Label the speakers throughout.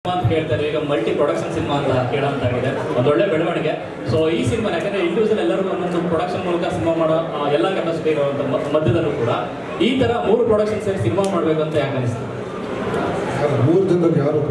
Speaker 1: ಅಂತ ಹೇಳ್ತಾರೆ, ಈಗ ಮಲ್ಟಿ ಪ್ರೊಡಕ್ಷನ್ ಸಿನಿಮಾ ಅಂತ ಕೇಳೋಂತಾಗಿದೆ, ಒಂದೊಳ್ಳೆ ಬೆಳವಣಿಗೆ. ಸೊ ಈ ಸಿನಿಮಾ ಯಾಕಂದ್ರೆ ಇಂಡಿವಿಜುವಲ್ ಎಲ್ಲರಿಗೂ ಒಂದೊಂದು ಪ್ರೊಡಕ್ಷನ್ ಮೂಲಕ ಸಿನಿಮಾ ಮಾಡೋ ಎಲ್ಲ ಕೆಪಾಸಿಟಿ ಇರುವಂಥ ಮಧ್ಯದಲ್ಲೂ ಕೂಡ ಈ ತರ 3 ಪ್ರೊಡಕ್ಷನ್ ಸೇರಿ ಸಿನಿಮಾ ಮಾಡಬೇಕು ಅಂತ ಯಾಕೆ ಅನಿಸ್ತು?
Speaker 2: 3 ಜನರಿಗೆ ಯಾರು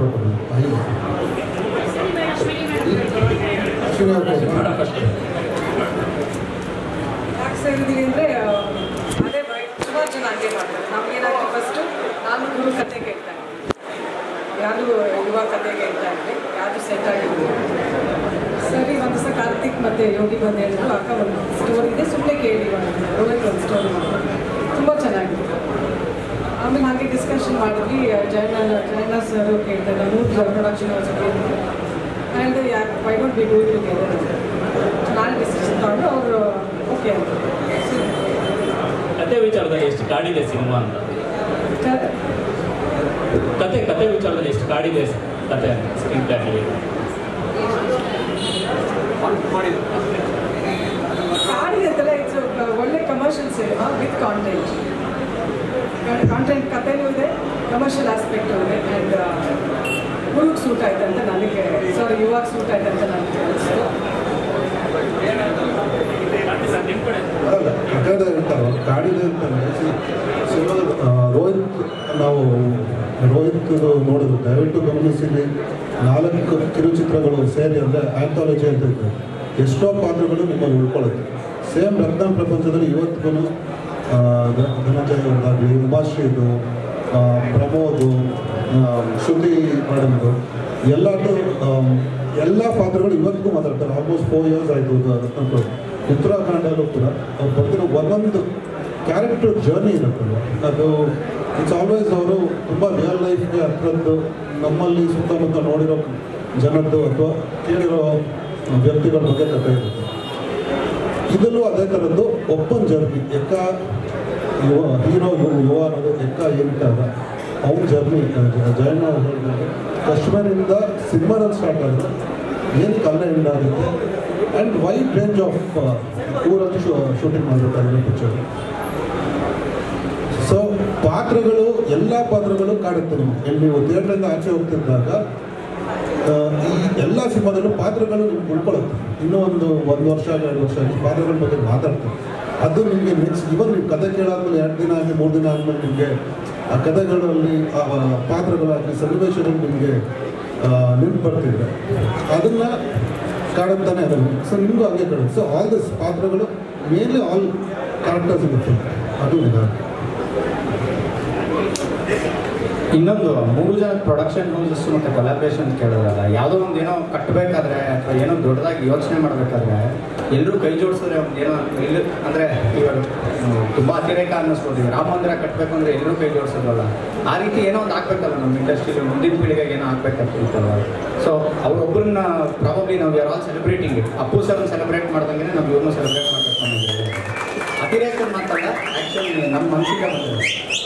Speaker 3: ಅಂದರೆ ಅದೇ ಸುಮಾರು ಜನ ಹಂಗೆ ಮಾಡ್ತಾರೆ. ನಮಗೇನಾಗಿ ಫಸ್ಟು ನಾನು ಗುರು ಕತೆ ಕೇಳ್ತಾ ಇದ್ದೆ, ಯಾರು ಯುವ ಕತೆ ಕೇಳ್ತಾ ಇದ್ದೆ, ಯಾರು ಸೆಟ್ ಆಗಿದ್ರು. ಸರಿ ಒಂದು ದಿವಸ ಕಾರ್ತಿಕ್ ಮತ್ತು ಯೋಗಿ ಬಂದು ಹೇಳಿದ್ರು, ಅಕ್ಕ ಒಂದು ಸ್ಟೋರಿ ಇದೆ ಸುಮ್ಮನೆ ಕೇಳಿ ರೋಹಿತ್ ಒಂದು ಸ್ಟೋರಿ ಮಾಡ್ತಾರೆ, ತುಂಬ ಚೆನ್ನಾಗಿದೆ. ಆಮೇಲೆ ಹಾಗೆ ಡಿಸ್ಕಷನ್ ಮಾಡಿದ್ವಿ. ಜಯಣ್ಣ ಸರ್ ಕೇಳ್ತಾರೆ 3 ಪ್ರೊಡಕ್ಷನ್ ಹೇಳಿದೆ, ಯಾಕೆ why don't be do it together. ನಾನು ಡಿಸಿಷನ್ ತಗೊಂಡು ಅವರು ಓಕೆ ಅಂತ.
Speaker 1: ಕತೆ ವಿಚಾರದಲ್ಲಿ ಎಷ್ಟು ಕಾಡಿದೆ ಸಿನಿಮಾ ಅಂತ? ಕತೆ ವಿಚಾರದಲ್ಲಿ ಎಷ್ಟು ಕಾಡಿದೆ ಕತೆ ಸ್ಕ್ರೀನ್ ಪ್ಲೇ
Speaker 3: ಕಾಡಿದೆ ಅಂತಲ್ಲ, ಇಟ್ಸ್ ಒಳ್ಳೆ ಕಮರ್ಷಿಯಲ್ ಸಿನಿಮಾ ವಿತ್ ಕಾಂಟೆಂಟ್. ಕಥೆನೂ ಇದೆ, ಕಮರ್ಷಿಯಲ್ ಆಸ್ಪೆಕ್ಟು ಇದೆ. ಆ್ಯಂಡ್ ಹುಡುಗ ಸೂಟ್ ಆಯ್ತು ಅಂತ ನನಗೆ, ಯುವಾಗ ಸೂಟ್ ಆಯ್ತು ಅಂತ ನನಗೆ ಅನಿಸ್ತು.
Speaker 2: ಕಥೆದ ಇರ್ತಾರೋ ಕಾಡಿದೆ ಅಂತಂದರೆ ರೋಹಿತ್ ನೋಡಿದ್ರು, ದಯವಿಟ್ಟು ಗಮನಿಸಿಲಿ. 4 ಕಿರುಚಿತ್ರಗಳು ಸೇರಿ ಅಂದರೆ ಆಂಥಾಲಜಿ ಅಂತ ಇರ್ತದೆ. ಎಷ್ಟೋ ಪಾತ್ರಗಳು ನಿಮಗೆ ಉಳ್ಕೊಳ್ಳುತ್ತೆ. ಸೇಮ್ ರತ್ನ ಪ್ರಪಂಚದಲ್ಲಿ ಇವತ್ತಿಗೂ ಧನಂಜಯ ಒಂದಾಗಲಿ, ಉಮಾಶ್ರೀದು, ಪ್ರಮೋದು, ಶ್ರುತಿ ಮೇಡಮ್ದು ಎಲ್ಲ ಪಾತ್ರಗಳು ಇವತ್ತಿಗೂ ಮಾತಾಡ್ತಾರೆ. ಆಲ್ಮೋಸ್ಟ್ 4 years ಆಯಿತು ರತ್ನ. ಉತ್ತರ ಕನ್ನಡದಲ್ಲೂ ಕೂಡ ಅವ್ರು ಬರ್ತಿರೋ ಒಂದೊಂದು ಕ್ಯಾರೆಕ್ಟರ್ ಜರ್ನಿ ಇರುತ್ತಲ್ಲ, ಅದು ಇಟ್ಸ್ ಆಲ್ವೇಸ್ ಅವರು ತುಂಬ ರಿಯಲ್ ಲೈಫ್ಗೆ ಹತ್ರದ್ದು, ನಮ್ಮಲ್ಲಿ ಸುತ್ತಮುತ್ತ ನೋಡಿರೋ ಜನದ್ದು ಅಥವಾ ಕೇಳಿರೋ ವ್ಯಕ್ತಿಗಳ ಬಗ್ಗೆ ಕಥೆ ಇರುತ್ತೆ. ಇದರಲ್ಲೂ ಅದೇ ಥರದ್ದು ಒಪ್ಪನ್ ಜರ್ನಿ. ಹೀರೋ ಯುವ ಅನ್ನೋದು ಏನಕ್ಕಾಗ ಅವ್ನ ಜರ್ನಿ ಜಯಣ್ಣ ಹೇಳಿದಾಗ ಕಾಶ್ಮೀರಿಂದ ಸಿನಿಮಾದಲ್ಲಿ ಸ್ಟಾರ್ಟ್ ಆಗುತ್ತೆ, ಏನಕ್ಕೆ ಅಲ್ಲೇ ಎಂಡ್ ಆಗುತ್ತೆ. ಆ್ಯಂಡ್ ವೈಡ್ ರೇಂಜ್ ಆಫ್ ಊರಲ್ಲಿ ಶೂಟಿಂಗ್ ಮಾಡಬೇಕಾಗಿದೆ ಪಿಕ್ಚರ್. ಸೊ ಪಾತ್ರಗಳು ಎಲ್ಲ ಪಾತ್ರಗಳು ಕಾಡುತ್ತೆ ನಿಮಗೆ. ನೀವು ಥಿಯೇಟ್ರಿಂದ ಆಚೆ ಹೋಗ್ತಿದ್ದಾಗ ಈ ಎಲ್ಲ ಸಿನಿಮಾದಲ್ಲೂ ಪಾತ್ರಗಳು ನಿಮ್ಗೆ ಉಳ್ಕೊಳ್ಳುತ್ತೆ. ಇನ್ನೂ ಒಂದು ವರ್ಷ 2 ವರ್ಷ ಈ ಪಾತ್ರಗಳ ಬಗ್ಗೆ ಮಾತಾಡ್ತಾರೆ. ಅದು ನಿಮಗೆ ನೆಕ್ಸ್ಟ್ ಇವನ್ ನೀವು ಕತೆ ಕೇಳಾದ್ಮೇಲೆ 2 ದಿನ ಆಗಲಿ 3 ದಿನ ಆದಮೇಲೆ ನಿಮಗೆ ಆ ಕಥೆಗಳಲ್ಲಿ ಪಾತ್ರಗಳಾಗಲಿ ಸನ್ನಿವೇಶಗಳು ನಿಮಗೆ ನೆನಪು ಬರ್ತಿದ್ರೆ ಅದನ್ನು ಕಾಡುತ್ತಾನೆ ಅದನ್ನು. ಸೊ ನಿಮಗೂ ಹಾಗೆ ಕಾಡುತ್ತೆ. ಸೊ ಆಲ್ ದಿಸ್ ಪಾತ್ರಗಳು ಮೇನ್ಲಿ ಆಲ್ ಕ್ಯಾರೆಕ್ಟರ್ಸ್ ಇರುತ್ತೆ, ಅದು ನಿಧಾನ.
Speaker 4: ಇನ್ನೊಂದು 3 ಜನ ಪ್ರೊಡಕ್ಷನ್ ಹೌಸಸ್ ಮತ್ತು ಕೊಲಾಬ್ರೇಷನ್ ಕೇಳೋದಲ್ಲ, ಯಾವುದೋ ಒಂದು ಏನೋ ಕಟ್ಟಬೇಕಾದ್ರೆ ಅಥವಾ ಏನೋ ದೊಡ್ಡದಾಗಿ ಯೋಚನೆ ಮಾಡಬೇಕಾದ್ರೆ ಎಲ್ಲರೂ ಕೈ ಜೋಡಿಸಿದ್ರೆ ಒಂದು ಏನೋ ಅಂದರೆ ಇವಾಗ ತುಂಬ ಅತಿರೇಕ ಅನ್ನಿಸ್ಬೋದು. ರಾಮ ಮಂದಿರ ಕಟ್ಟಬೇಕು ಅಂದರೆ ಎಲ್ಲರೂ ಕೈ ಜೋಡಿಸೋದಲ್ಲ, ಆ ರೀತಿ ಏನೋ ಒಂದು ಆಗಬೇಕಲ್ಲ ನಮ್ಮ ಇಂಡಸ್ಟ್ರಿಲಿ, ಮುಂದಿನ ಪೀಳಿಗೆಗೆ ಏನೋ ಆಗಬೇಕಂತಿರ್ತಲ್ಲ. ಸೊ ಅವರೊಬ್ಬರನ್ನ ಪ್ರಾಬಬ್ಲಿ ನಾವು ಯಾರು ಆಲ್ ಸೆಲೆಬ್ರೇಟಿಂಗ್ ಇಟ್. ಅಪ್ಪು ಸರ್ನ ಸೆಲೆಬ್ರೇಟ್ ಮಾಡ್ದಂಗೆ ನಾವು ಇವ್ರನ್ನೂ ಸೆಲೆಬ್ರೇಟ್ ಮಾಡಬೇಕು ಅನ್ನೋದು ಅತಿರೇಕ ಮಾತಲ್ಲ, ಆ್ಯಕ್ಚುಲಿ ನಮ್ಮ ಮನಸ್ಸಿಗೆ ಬಂದಿದೆ.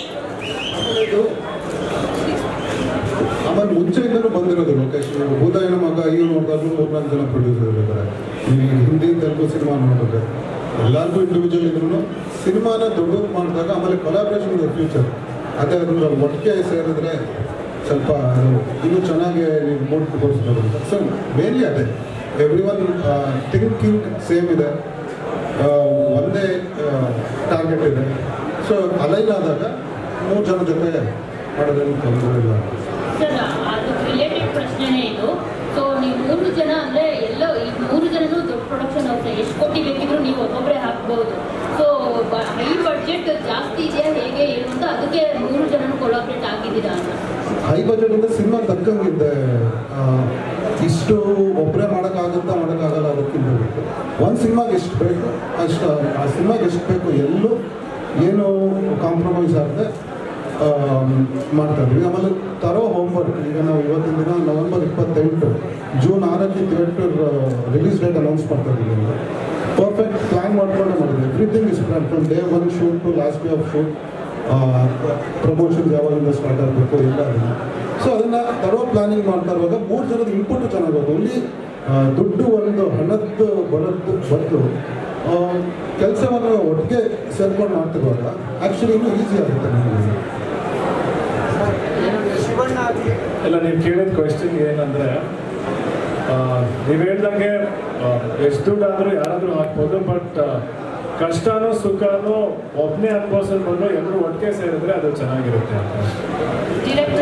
Speaker 2: ಆಮೇಲೆ ಮುಂಚೆಯಿಂದಲೂ ಬಂದಿರೋದು ಲೊಕೇಶನ್. ಭೂತಾಯಿನ ಮಗ ಈಗ ನೋಡಿದಾಗಲೂ 4-4 ಜನ ಪ್ರೊಡ್ಯೂಸರ್ ಇರ್ತಾರೆ. ಈ ಹಿಂದಿ ತೆಲುಗು ಸಿನಿಮಾ ನೋಡಿದ್ರೆ ಎಲ್ಲರಿಗೂ ಇಂಡಿವಿಜುವಲ್ ಇದ್ರೂ ಸಿನಿಮಾನ ದೊಡ್ಡದು ಮಾಡಿದಾಗ ಆಮೇಲೆ ಕೊಲಾಬ್ರೇಷನ್ ಇದೆ ಫ್ಯೂಚರ್. ಅದೇ ಅದನ್ನು ಒಟ್ಟಿಗೆ ಸೇರಿದ್ರೆ ಸ್ವಲ್ಪ ಅದು ಇನ್ನೂ ಚೆನ್ನಾಗಿ ನೀವು ಮೂಡ್ ತೋರಿಸ್ಬೋದು ಅಂತ. ಸೊ ಮೇನ್ಲಿ ಅದೇ ಎವ್ರಿ ಒನ್ ಥಿಂಕಿಂಗ್ ಸೇಮ್ ಇದೆ, ಒಂದೇ ಟಾರ್ಗೆಟ್ ಇದೆ. ಸೊ ಅಲೈನ್ ಆದಾಗ 3 ಜನ ಜೊತೆ ಮಾಡೋದೇನು ತೊಂದರೆ ಇಲ್ಲ.
Speaker 5: ಸರ್, ಅದು ರಿಲೇಟೆಡ್ ಪ್ರಶ್ನೆನೇ ಇದು. ಸೊ ನೀವು 3 ಜನ ಅಂದರೆ ಎಲ್ಲ ಈ 3 ಜನನೂ ದೊಡ್ಡ ಪ್ರೊಡಕ್ಷನ್ ಹೌಸ್, ಎಷ್ಟು ಕೋಟಿ ಬೇಕಿದ್ರು ನೀವು ಒಬ್ಬೊಬ್ಬರೇ ಹಾಕ್ಬೋದು. ಸೊ ಹೈ ಬಡ್ಜೆಟ್ ಜಾಸ್ತಿ ಇದೆಯಾ ಹೇಗೆ ಏನು ಅಂತ, ಅದಕ್ಕೆ 3 ಜನನೂ ಕೊಲಾಬ್ರೇಟ್ ಆಗಿದ್ದೀರಾ ಅಂತ?
Speaker 2: ಹೈ ಬಜೆಟ್ ಅಂದರೆ ಸಿನಿಮಾ ತಕ್ಕಂಗಿದೆ. ಇಷ್ಟು ಒಬ್ಬರೇ ಮಾಡೋಕ್ಕಾಗಲ್ಲ, ಅದಕ್ಕಿಂತ ಬೇಕು. ಒಂದು ಸಿನಿಮಾಗೆ ಎಷ್ಟು ಬೇಕು ಅಷ್ಟು, ಆ ಸಿನಿಮಾಗೆ ಎಷ್ಟು ಬೇಕು ಎಲ್ಲೂ ಏನು ಕಾಂಪ್ರಮೈಸ್ ಆಗದೆ ಮಾಡ್ತಾಯಿದ್ವಿ. ಆಮೇಲೆ ತರೋ ಹೋಮ್ವರ್ಕ್. ಈಗ ನಾವು ಇವತ್ತಿನ ದಿನ ನವೆಂಬರ್ 28, ಜೂನ್ 6ಕ್ಕೆ ಥಿಯೇಟರ್ ರಿಲೀಸ್ ಡೇಟ್ ಅನೌನ್ಸ್ ಮಾಡ್ತಾ ಇದ್ದೀವಿ ಅಂತ ಪರ್ಫೆಕ್ಟ್ ಪ್ಲ್ಯಾನ್ ಮಾಡ್ಕೊಂಡೆ ಮಾಡಿದ್ವಿ. Everything is plan from day 1 shoot to last day of shoot. Promotions ಯಾವಾಗಿಂದ ಸ್ಟಾರ್ಟ್ ಆಗಬೇಕು ಎಲ್ಲ ಅದನ್ನು. ಸೊ ಅದನ್ನು ತರೋ ಪ್ಲಾನಿಂಗ್ ಮಾಡ್ತಾ ಇರುವಾಗ 3 ಜನದ ಇನ್ಪುಟ್ ಚೆನ್ನಾಗೋದು. ಇಲ್ಲಿ ದುಡ್ಡು ಒಂದು ಹಣದ್ದು ಬದಲು ಕೆಲಸವನ್ನು ಒಟ್ಟಿಗೆ ಸೇರ್ಕೊಂಡು ಮಾಡ್ತಿರುವಾಗ ಆ್ಯಕ್ಚುಲಿ ಇನ್ನೂ ಈಸಿ ಆಗುತ್ತೆ ನಮಗೆ.
Speaker 3: ಶಿವಣ್ಣ
Speaker 6: ಎಲ್ಲ ನೀವು ಕೇಳಿದ ಕ್ವೆಶ್ಚನ್ ಏನಂದರೆ ನೀವು ಹೇಳ್ದಂಗೆ ಎಷ್ಟು ದುಡ್ಡಾದರೂ ಯಾರಾದರೂ ಹಾಕ್ಬೋದು, ಬಟ್ ಕಷ್ಟನೂ ಸುಖನೂ ಒಬ್ಬನೇ ಅನುಭವಿಸೋದು ಬಂದು ಎಲ್ಲರೂ ಒಟ್ಟಿಗೆ ಸೇರಿದ್ರೆ ಅದು ಚೆನ್ನಾಗಿರುತ್ತೆ ಅಂತ.